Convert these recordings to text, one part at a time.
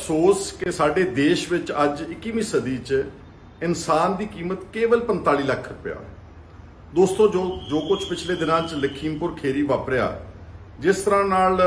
अफसोस कि साडे देश विच अज 21वीं सदी च इंसान की कीमत केवल 45 लाख रुपया। दोस्तों, जो कुछ पिछले दिनों च लखीमपुर खीरी वापरिया, जिस तरह नाल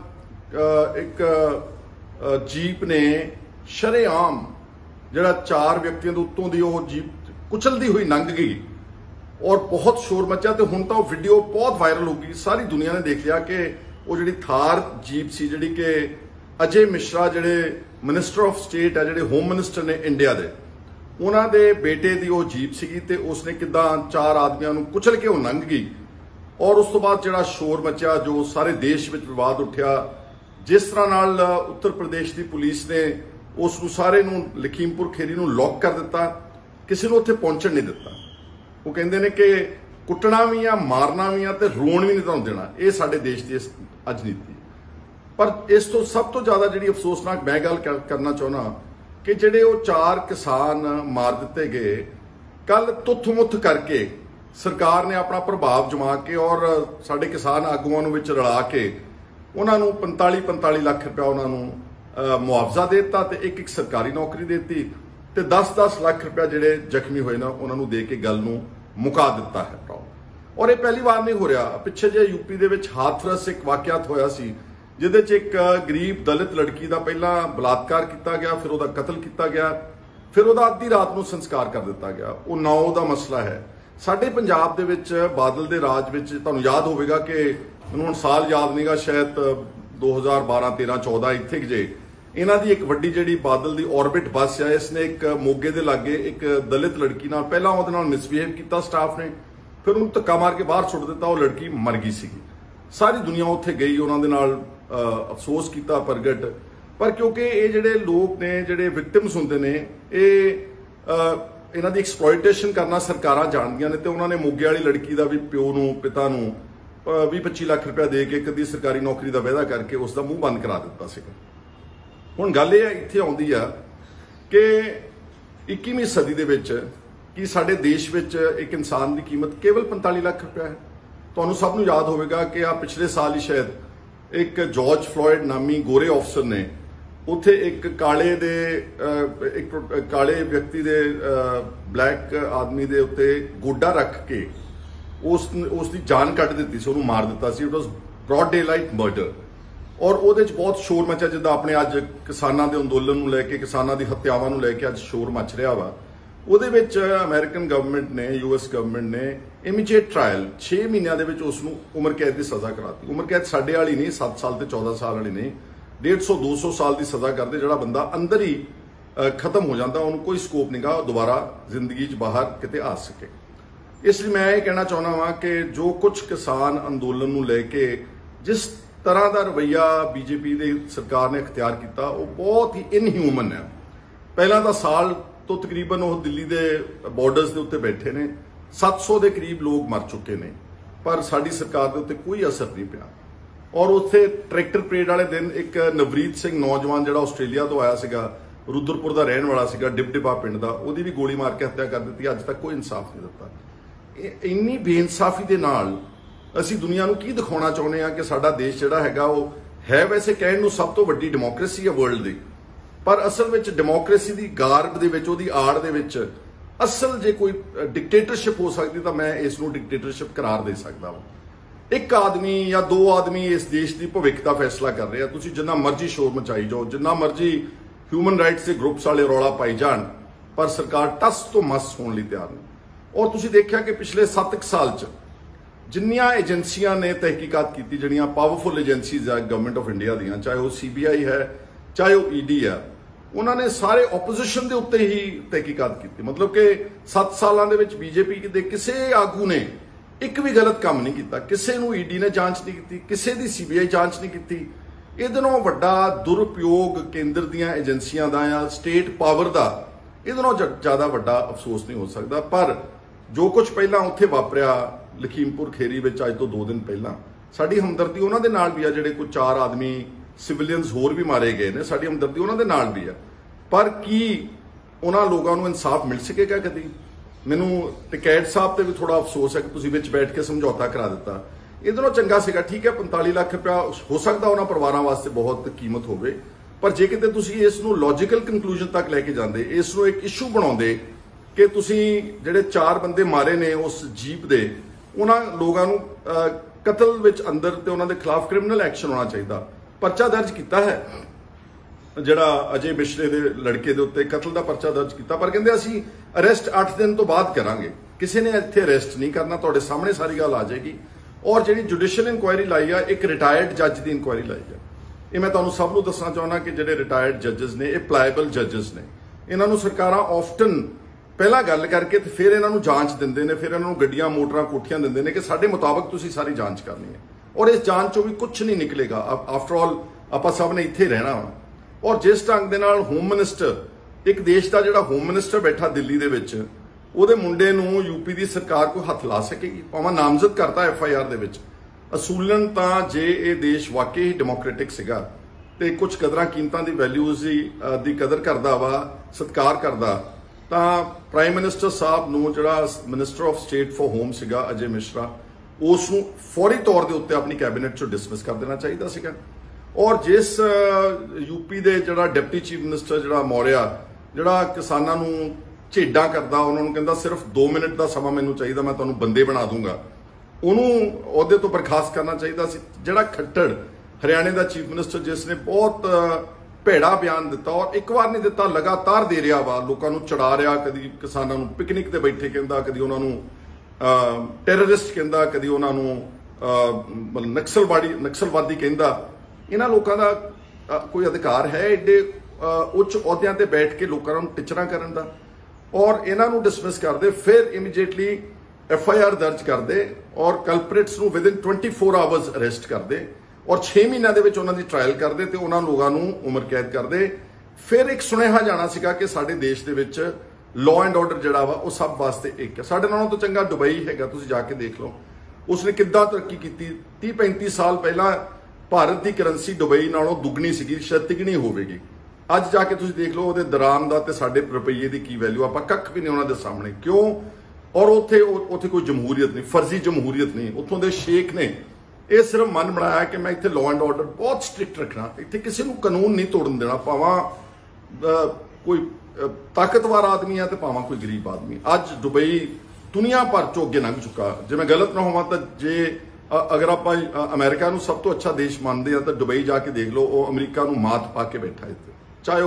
एक जीप ने शरेआम जिहड़ा 4 व्यक्तियों के उत्तों की वो जीप कुचलती हुई लंघ गई और बहुत शोर मचा। तो हुण तो वीडियो बहुत वायरल हो गई, सारी दुनिया ने देख लिया कि वो जिहड़ी थार जीप सी जिहड़ी कि अजय मिश्रा जिहड़े मिनिस्टर ऑफ स्टेट है, जिहड़े होम मिनिस्टर ने इंडिया के, उन्हां दे बेटे की वो जीप सीगी ते उसने किदां 4 आदमियों को कुचल के वो लंघ गई। और उस तो बाद जिहड़ा शोर मचा, जो सारे देश में विवाद उठा, जिस तरह नाल उत्तर प्रदेश की पुलिस ने उस सारे लखीमपुर खीरी नूं लॉक कर दिता, किसी को उत्थे पहुंचण नहीं दिता। वो कहते हैं कि कुटना भी आ, मारना भी आ ते रोण भी नहीं तुहानूं देना। ये साडे देश की अज नीति। पर इस तो सब तो ज्यादा जिहड़ी अफसोसनाक मैं गल करना चाहुंदा कि जिहड़े वो 4 किसान मार दिते गए, कल तुथ मुथ करके सरकार ने अपना प्रभाव जमा के और साडे किसान आगूआं नूं विच रला के उन्हां नूं 45 लाख रुपया उन्हां नूं मुआवजा दे दिता ते एक सरकारी नौकरी दे दी ते 10 लाख रुपया जिहड़े जख्मी होए ना उन्हां नूं दे के गल नूं मुका दिता है। और ये पहली बार नहीं हो रहा। पिछे जे यूपी दे विच हाथरस एक वाकियात होया सी, जिहदे च एक गरीब दलित लड़की का पहला बलात्कार किया गया, फिर उहदा कतल किया गया, फिर उहदा अद्धी रात नूं संस्कार कर दिता गया। वो 9 का मसला है। साडे पंजाब दे विच बादल दे राज विच तुहानूं याद होवेगा कि मैनूं हुण साल याद नहींगा, शायद 2012, 13, 14 इत्थे जे इन्हां दी एक वड्डी जिहड़ी बादल दी ऑर्बिट बस है, इसने एक मोगे दे लागे एक दलित लड़की नाल पहला उहदे नाल मिसबिहेव किया स्टाफ ने, फिर उन्हें धक्का मार के बाहर सुट दिता। वो लड़की मर गई सी। सारी दुनिया उत्थे गई, उन्होंने नाल अफसोस किया प्रगट। पर क्योंकि ये जिहड़े लोग ने जिहड़े विक्टिम्स हुंदे ने, इन्हां दी एक्सप्लॉयटेशन करना सरकारां जाणदियां ने, ते उन्होंने मोगे वाली लड़की का भी प्यो नूं पिता नूं 20-25 लाख रुपया दे के कदी सरकारी नौकरी का वायदा करके उसका मूँह बंद करा दिता सीगा। हुण गल ये इत्थे आउंदी आ कि 21वीं सदी दे विच कि साडे देश विच एक इंसान की कीमत केवल 45 लाख रुपया है। तुहानूं सब नूं याद होवेगा कि आ पिछले साल ही शायद एक जॉर्ज फ्लॉयड नामी गोरे ऑफिसर ने उत्थे एक काले व्यक्ति दे ब्लैक आदमी दे उत्ते गोडा रख के उसकी जान कट दी सी, उन्होंने मार दिता सी। It was broad daylight murder. और उहदे च बहुत शोर मचा, जिद्दां अपने अज किसानां दे अंदोलन नूं लैके, किसानां दी हत्यावां नूं लैके अज शोर मच रहा वा। उहदे विच अमेरिकन गवर्नमेंट ने, यूएस गवर्नमेंट ने इमीजिएट ट्रायल 6 महीनों के उसनूं उम्र कैद की सज़ा कराती। उम्र कैद साडे वाली नहीं, 7 साल ते 14 साल वाली नहीं, 150-200 साल की सज़ा करते। जिहड़ा बंदा अंदर ही खत्म हो जाता, उन्होंने कोई स्कोप नहीं गा दोबारा जिंदगी च बाहर किते आ सके। इसलिए मैं ये कहना चाहना वा कि जो कुछ किसान अंदोलन नूं लैके जिस तरह का रवैया बीजेपी की सरकार ने अख्तियार किया, वो बहुत ही इनह्यूमन है। पहला तो साल तो तकरीबन वो दिल्ली के बॉर्डर्स के उत्ते बैठे ने, 700 के करीब लोग मर चुके हैं, पर साडी सरकार के उत्ते कोई असर नहीं पिया। और उत्थे ट्रैक्टर परेड वाले दिन एक नवरीत सिंह नौजवान जिहड़ा आस्ट्रेलिया तो आया सीगा, रुद्रपुर का रहने वाला सीगा, डिबडिबा पिंड का, उहदी भी गोली मार के हत्या कर दी। अज तक कोई इंसाफ नहीं दिता। इन्नी बेइंसाफी दे नाल असीं दुनिया नूं की दिखाउणा चाहुंदे आ कि साडा देश जिहड़ा हैगा वो है वैसे कहण नूं सब तो वड्डी डेमोक्रेसी है वर्ल्ड दी, पर असल विच डेमोक्रेसी दी गार्ब दे विच, उहदी आड़ दे विच असल जे कोई डिक्टेटरशिप हो सकदी तां मैं इस नूं डिक्टेटरशिप करार दे सकदा वां। एक आदमी या 2 आदमी इस देश की भविख का फैसला कर रहे हैं। तुसीं जिन्ना मर्जी शोर मचाई जाओ, जिन्ना मर्जी ह्यूमन राइट्स के ग्रुप्स वाले रौला पाई जाण, पर सरकार टस तो मस होने लई तैयार नहीं। और तुसीं देखिया कि पिछले 7 साल च जिन्नियां एजेंसियां ने तहकीकात की, जिहड़ियां पावरफुल एजेंसीज है गवर्नमेंट ऑफ इंडिया दियां, चाहे वो CBI है, चाहे वो ED है, उन्होंने सारे ओपोजिशन के उत्ते ही तहकीकात की। मतलब कि 7 सालों के बीजेपी के किसी आगू ने एक भी गलत काम नहीं किया, किसी नूं ED ने जांच नहीं की, किसी की CBI जांच नहीं की। इहदे नालों वड्डा दुरुपयोग केंद्र दियां एजेंसियां दा या स्टेट पावर का इहदे नालों ज़्यादा वड्डा अफसोस नहीं हो सकता। पर जो कुछ पहला उत्थे वापरिया लखीमपुर खीरी विच अज तो 2 दिन पहला, साडी हमदर्दी उन्हां दे नाल भी आ जिहड़े कोई 4 आदमी सिविलियंस होर भी मारे गए ने, साडी हमदर्दी उन्हां दे नाल भी है। पर की उन्हां लोगों नूं इंसाफ मिल सकेगा कदी? मैनूं टिकैत साहब ते भी थोड़ा अफसोस है कि तुसीं विच बैठ के समझौता करा दिता। इधरों चंगा सीगा, ठीक है 45 लाख रुपया हो सकता उन्हां परिवारां वास्ते बहुत कीमत होवे, पर जे किते तुसीं इस नूं लॉजिकल कंक्लूजन तक लैके जांदे, इस नूं एक इशू बनाउंदे कि तुसीं जिहड़े 4 बंदे मारे ने उस जीप दे, उन्हां लोकां नूं कतल विच अंदर ते उन्हां दे खिलाफ क्रिमिनल एक्शन होना चाहिए। परचा दर्ज किया है जिहड़ा अजय मिश्रे दे लड़के दे उत्ते कतल दा परचा दर्ज किया, पर कहंदे असीं अरेस्ट 8 दिन तो बाद करांगे। किसी ने इत्थे अरेस्ट नहीं करना, तुहाडे सामने सारी गल आ जाएगी। और जिहड़ी जुडिशियल इंक्वायरी लाई आ, एक रिटायर्ड जज की इंक्वायरी लाई है। ये मैं तुहानूं सब नूं दसना चाहुंदा कि जिहड़े रिटायर्ड जजेस ने, ये प्लाएबल जजेस ने। इन्हां नूं सरकारां ऑफ्टन पहला गल करके ते फिर इन्हां नूं जांच दिंदे ने, फिर इन्हां नूं गड्डियां मोटरां कोठियां दिंदे ने कि साडे मुताबक तुसीं सारी जांच करनी है। और इस जांच चों भी कुछ नहीं निकलेगा। आफ्टर ऑल आपां सब ने इत्थे रहना वा। और जिस ढंग दे नाल होम मिनिस्टर, एक देश का जिहड़ा होम मिनिस्टर बैठा दिल्ली दे विच, ਉਹਦੇ ਮੁੰਡੇ ਨੂੰ यूपी की सरकार कोई हथ ला सकेगी? भावें नामजद करता FIR ਦੇ ਵਿੱਚ। ਅਸੂਲਨ ਤਾਂ ਜੇ ਇਹ ਦੇਸ਼ ਵਾਕਈ ਹੀ ਡੈਮੋਕ੍ਰੈਟਿਕ ਸੀਗਾ ਤੇ ਕੁਝ ਕਦਰਾਂ ਕੀਮਤਾਂ ਦੀ ਵੈਲਿਊਜ਼ ਦੀ ਕਦਰ ਕਰਦਾ ਵਾ, ਸਤਿਕਾਰ ਕਰਦਾ, ਤਾਂ ਪ੍ਰਾਈਮ ਮਿਨਿਸਟਰ ਸਾਹਿਬ ਨੂੰ ਜਿਹੜਾ minister of state for home ਸੀਗਾ ਅਜੇ ਮਿਸ਼ਰਾ, ਉਸ ਨੂੰ ਫੌਰੀ ਤੌਰ ਦੇ ਉੱਤੇ ਆਪਣੀ ਕੈਬਨਿਟ ਚੋਂ ਡਿਸਮਿਸ ਕਰ ਦੇਣਾ ਚਾਹੀਦਾ ਸੀਗਾ। ਔਰ ਜਿਸ यूपी ਦੇ ਜਿਹੜਾ ਡਿਪਟੀ ਚੀਫ ਮਿਨਿਸਟਰ ਜਿਹੜਾ ਮੌਰਿਆ, ਜਿਹੜਾ ਕਿਸਾਨਾਂ ਨੂੰ ਝੇਡਾਂ करदा, उन्होंने कहता सिर्फ 2 मिनट का समा मैनू चाहिए, मैं तुहानूं बंदे बना दूंगा, उन्होंने ओहदे तो बर्खास्त करना चाहिए सी। जिहड़ा खट्टर हरियाणे का चीफ मिनिस्टर, जिसने बहुत भेड़ा बयान दिता और एक बार नहीं दिता, लगातार दे रहा वा, लोगों को चढ़ा रहा, कभी किसानों को पिकनिक ते बैठे कहता, कभी उन्होंने टैररिस्ट कहता, कभी उन्होंने मतलब नक्सलवादी कहता। इन्हां लोगों का कोई अधिकार है एडे उच्च अहुदियां ते बैठ के लोगों को टिचरा करन दा? और इन्हों डिसमिस कर दे, फिर इमीडिएटली FIR दर्ज कर दे और कल्प्रिट्स नूं विदिन 24 आवर्स अरेस्ट कर दे और 6 महीनों के उन्होंने ट्रायल कर दे, उन्होंने लोगों को उम्र कैद कर दे। फिर एक सुनेहा जाना सीगा कि साडे देश दे विच लॉ एंड ऑर्डर जिहड़ा वा वो सब वास्ते एक है। साडे नालों तो चंगा दुबई हैगा, तुसीं जाके देख लो उसने किद्दां तरक्की की। 30-35 साल पहला भारत की करंसी दुबई नालों दुगनी सीगी, शायद तिगनी होवेगी। ਅੱਜ ਜਾ ਕੇ ਤੁਸੀਂ ਦੇਖ ਲਓ ਉਹਦੇ ਦਰਾਮ ਦਾ ਤੇ ਸਾਡੇ ਰੁਪਈਏ ਦੀ ਕੀ ਵੈਲਿਊ, ਆਪਾਂ ਕੱਖ ਵੀ ਨਹੀਂ ਉਹਨਾਂ ਦੇ ਸਾਹਮਣੇ। ਕਿਉਂ? ਔਰ ਉੱਥੇ ਕੋਈ ਜਮਹੂਰੀਅਤ ਨਹੀਂ, ਫਰਜ਼ੀ ਜਮਹੂਰੀਅਤ ਨਹੀਂ। ਉੱਥੋਂ ਦੇ ਸ਼ੇਖ ਨੇ ਇਹ ਸਿਰਫ ਮਨ ਬਣਾਇਆ ਕਿ ਮੈਂ ਇੱਥੇ ਲਾਅ ਐਂਡ ਆਰਡਰ ਬਹੁਤ ਸਟ੍ਰਿਕਟ ਰੱਖਣਾ, ਇੱਥੇ ਕਿਸੇ ਨੂੰ ਕਾਨੂੰਨ ਨਹੀਂ ਤੋੜਨ ਦੇਣਾ, ਭਾਵੇਂ ਕੋਈ ਤਾਕਤਵਰ ਆਦਮੀ ਆ ਤੇ ਭਾਵੇਂ ਕੋਈ ਗਰੀਬ ਆਦਮੀ। ਅੱਜ ਦੁਬਈ ਦੁਨੀਆ ਭਰ ਚੋਂ ਅੱਗੇ ਲੰਘ ਚੁੱਕਾ। ਜੇ ਮੈਂ ਗਲਤ ਨਾ ਹੋਵਾਂ ਤਾਂ ਜੇ अगर आप अमेरिका ਨੂੰ सब तो अच्छा देश मानते हैं तो दुबई जाके देख लो, वो अमरीका ਨੂੰ मात पा के बैठा है। चाहे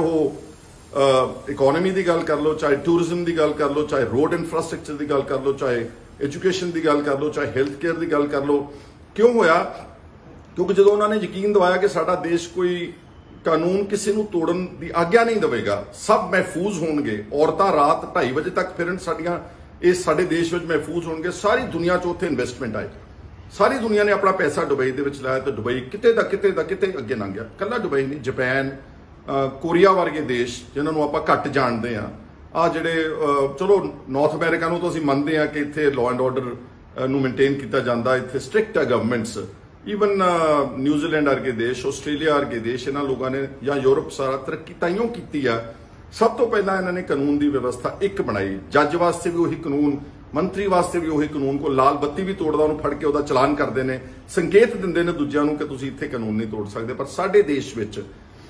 वो इकोनॉमी की गल कर लो, चाहे टूरिज्म की गल कर लो, चाहे रोड इंफ्रास्ट्रक्चर की गल कर लो, चाहे एजुकेशन की गल कर लो, चाहे हेल्थ केयर की गल कर लो। क्यों होया? क्योंकि जो उन्होंने यकीन दवाया कि साडा देश कोई कानून किसी को तोड़न की आग्ञा नहीं देगा, सब महफूज होंगे। औरतां रात 2:30 बजे तक फिरन, साडियां इस साडे देश में महफूज होंगे। सारी दुनिया च उत्थे इन्वेस्टमेंट आए, सारी दुनिया ने अपना पैसा दुबई दे विच लाया, तो दुबई किते दा किते अगे लंघ गया। कल्ला दुबई नहीं, जापान, कोरिया वर्गे देश जिन्होंने आपां घट जानते हैं, आ जिहड़े चलो नॉर्थ अमेरिका नूं तो असीं मनदे हां कि इत्थे लॉ एंड ऑर्डर नूं मेनटेन किया जाता, इत्थे स्ट्रिक्ट है गवर्नमेंट्स। ईवन न्यूजीलैंड वर्गे देश, आस्ट्रेलिया वर्गे देश, इन्हां लोगों ने या यूरोप सारा तरक्की ताइयों की है। सब तो पहला इन्होंने कानून की व्यवस्था एक बनाई, जज वास्ते भी उही कानून, मंत्री वास्ते भी उही कानून। को लाल बत्ती भी तोड़दा उन्होंने फड़ के उहदा चलान करते हैं, संकेत दिंदे ने दूजिਆਂ ਨੂੰ कि तुसीं इत्थे कानून नहीं तोड़ सकते। पर साडे देश विच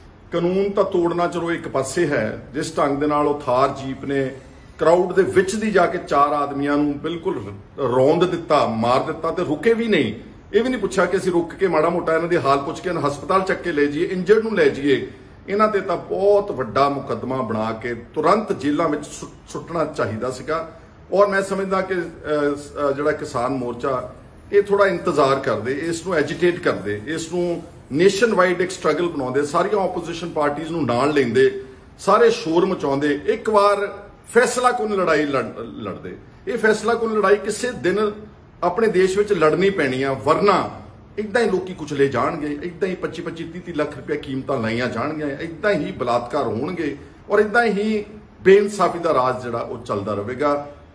कानून तो तोड़ना चलो एक पासे है। जिस ढंग दे नाल थार जीप ने क्राउड दे विच दी जाके 4 आदमियां नूं बिल्कुल रौंद दिता, मार दिता, ते रुके भी नहीं। ये भी नहीं पूछा कि असीं रुक के माड़ा मोटा इन्हां दी हाल पुछ के हस्पताल चक के ले जाइए, इंजर्ड नूं ले जाइए। इन्हां ते तां बहुत वड्डा मुकदमा बना के तुरंत जेलां विच सुट्टना चाहीदा सीगा। और मैं समझदा कि जिहड़ा किसान मोर्चा ये थोड़ा इंतजार करदे, इसनूं एजिटेट करदे, इसनूं नेशन वाइड एक स्ट्रगल बनाउंदे, सारियां ओपोजिशन पार्टीज़ नूं नाल लैंदे, सारे शोर मचाउंदे, एक बार फैसला कुन लड़ाई लड़दे। ये फैसला कुन लड़ाई किसी दिन अपने देश विच लड़नी पैनी आ, वरना इदां ही लोग कुचले जाणगे, इदां ही 25-30 लाख रुपया कीमतां लाइयां जाणगियां, इदां ही बलात्कार होणगे और इदां ही बेइंसाफी दा राज जिहड़ा वो चलदा रहेगा।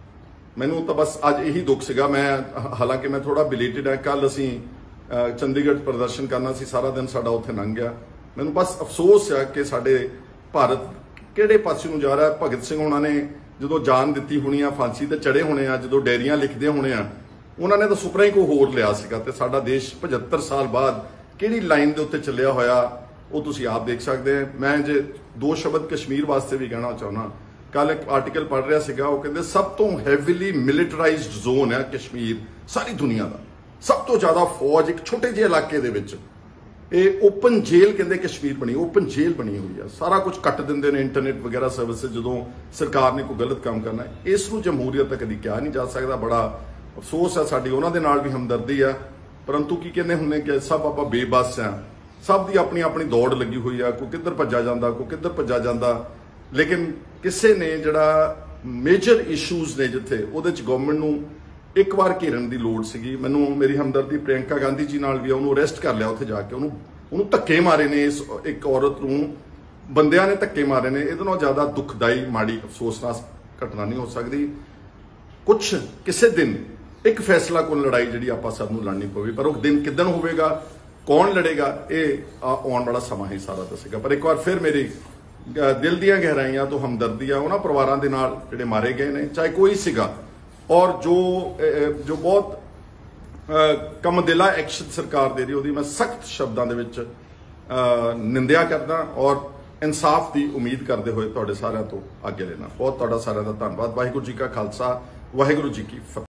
मैनू तो बस अज यही दुख सीगा। मैं हालांकि मैं थोड़ा बिलेटेड है, कल असी चंडीगढ़ प्रदर्शन करना सी, सारा दिन साडा उत्थे लंघ गया। मैनू बस अफसोस है कि साडे भारत किहड़े पासे नूं जा रहा है। भगत सिंह होना ने जो जान दी होनी आ, फांसी ते चढ़े होने आ, जो डायरियां लिखते होने आ, उन्होंने तो सुपना ही कोई होर लिया सीगा। ते साडा देश 75 साल बाद किहड़ी लाइन दे उत्ते चलिया होया, ਉਹ ਤੁਸੀਂ ਆਪ ਦੇਖ ਸਕਦੇ ਹੋ। ਮੈਂ ਜੇ ਦੋ ਸ਼ਬਦ ਕਸ਼ਮੀਰ ਵਾਸਤੇ ਵੀ ਕਹਿਣਾ ਚਾਹੁੰਦਾ, ਕੱਲ ਇੱਕ ਆਰਟੀਕਲ ਪੜ੍ਹ ਰਿਹਾ ਸੀਗਾ, ਉਹ ਕਹਿੰਦੇ ਸਭ ਤੋਂ ਹੈਵੀਲੀ ਮਿਲਟਰਾਈਜ਼ਡ ਜ਼ੋਨ ਹੈ ਕਸ਼ਮੀਰ ਸਾਰੀ ਦੁਨੀਆ ਦਾ, ਸਭ ਤੋਂ ਜ਼ਿਆਦਾ ਫੌਜ ਇੱਕ ਛੋਟੇ ਜਿਹੇ ਇਲਾਕੇ ਦੇ ਵਿੱਚ। ਇਹ ਓਪਨ ਜੇਲ੍ਹ ਕਹਿੰਦੇ ਕਸ਼ਮੀਰ ਬਣੀ, ਓਪਨ ਜੇਲ੍ਹ ਬਣੀ ਹੋਈ ਆ, ਸਾਰਾ ਕੁਝ ਕੱਟ ਦਿੰਦੇ ਨੇ, ਇੰਟਰਨੈਟ ਵਗੈਰਾ ਸਰਵਿਸਿਜ਼ ਜਦੋਂ ਸਰਕਾਰ ਨੇ ਕੋਈ ਗਲਤ ਕੰਮ ਕਰਨਾ। ਇਸ ਨੂੰ ਜਮਹੂਰੀਅਤ ਤਾਂ ਕਦੀ ਕਿਹਾ ਨਹੀਂ ਜਾ ਸਕਦਾ। ਬੜਾ ਅਫਸੋਸ ਹੈ, ਸਾਡੀ ਉਹਨਾਂ ਦੇ ਨਾਲ ਵੀ ਹਮਦਰਦੀ ਆ, ਪਰੰਤੂ ਕੀ ਕਹਿੰਦੇ ਹੁੰਦੇ ਕਿ ਸਭ ਆਪਾਂ ਬੇਬਸ ਆ, ਸਭ ਦੀ ਆਪਣੀ ਆਪਣੀ ਦੌੜ ਲੱਗੀ ਹੋਈ ਆ, ਕੋਈ ਕਿੱਧਰ ਭੱਜਾ ਜਾਂਦਾ, ਕੋਈ ਕਿੱਧਰ ਭੱਜਾ ਜਾਂਦਾ। ਲੇਕਿਨ ਕਿਸੇ ਨੇ ਜਿਹੜਾ ਮੇਜਰ ਇਸ਼ੂਜ਼ ਨੇ ਜਿੱਥੇ, ਉਹਦੇ 'ਚ ਗਵਰਨਮੈਂਟ ਨੂੰ ਇੱਕ ਵਾਰ ਘੇਰਨ ਦੀ ਲੋੜ ਸੀਗੀ। ਮੈਨੂੰ ਮੇਰੀ ਹਮਦਰਦੀ ਪ੍ਰਿਯੰਕਾ ਗਾਂਧੀ ਜੀ ਨਾਲ ਵੀ, ਉਹਨੂੰ ਅਰੈਸਟ ਕਰ ਲਿਆ ਉੱਥੇ ਜਾ ਕੇ, ਉਹਨੂੰ ਧੱਕੇ ਮਾਰੇ ਨੇ, ਇਸ ਇੱਕ ਔਰਤ ਨੂੰ ਬੰਦਿਆਂ ਨੇ ਧੱਕੇ ਮਾਰੇ ਨੇ। ਇਹਦੇ ਨਾਲ ਜ਼ਿਆਦਾ ਦੁਖਦਾਈ, ਮਾੜੀ, ਅਫਸੋਸਨਾਕ ਘਟਨਾ ਨਹੀਂ ਹੋ ਸਕਦੀ। ਕੁਛ ਕਿਸੇ ਦਿਨ ਇੱਕ ਫੈਸਲਾ ਕੋਲ ਲੜਾਈ ਜਿਹੜੀ ਆਪਾਂ ਸਭ ਨੂੰ ਲੜਨੀ ਪਵੇ, ਪਰ ਉਹ ਦਿਨ ਕਿੱਦਣ ਹੋਵੇਗਾ, ਕੌਣ ਲੜੇਗਾ, ਇਹ ਆਉਣ ਵਾਲਾ ਸਮਾਂ ਹੀ ਸਾਰਾ ਦੱਸੇਗਾ। ਪਰ ਇੱਕ ਵਾਰ ਫਿਰ ਮੇਰੀ ਦਿਲ ਦੀਆਂ ਗਹਿਰਾਈਆਂ ਤੋਂ ਹਮਦਰਦੀ ਆ ਉਹਨਾਂ ਪਰਿਵਾਰਾਂ ਦੇ ਨਾਲ ਜਿਹੜੇ ਮਾਰੇ ਗਏ ਨੇ, ਚਾਹੇ ਕੋਈ ਸੀਗਾ। ਔਰ ਜੋ ਬਹੁਤ ਕਮਦਿਲਾ ਐਕਸ਼ਨ ਸਰਕਾਰ ਦੇ ਰਹੀ, ਉਹਦੀ ਮੈਂ ਸਖਤ ਸ਼ਬਦਾਂ ਦੇ ਵਿੱਚ ਨਿੰਦਿਆ ਕਰਦਾ ਔਰ ਇਨਸਾਫ ਦੀ ਉਮੀਦ ਕਰਦੇ ਹੋਏ ਤੁਹਾਡੇ ਸਾਰਿਆਂ ਤੋਂ ਆਗੇ ਲੈਣਾ। ਬਹੁਤ ਤੁਹਾਡਾ ਸਾਰਿਆਂ ਦਾ ਧੰਨਵਾਦ। ਵਾਹਿਗੁਰੂ ਜੀ ਕਾ ਖਾਲਸਾ, ਵਾਹਿਗੁਰੂ ਜੀ ਕੀ ਫਤਿਹ।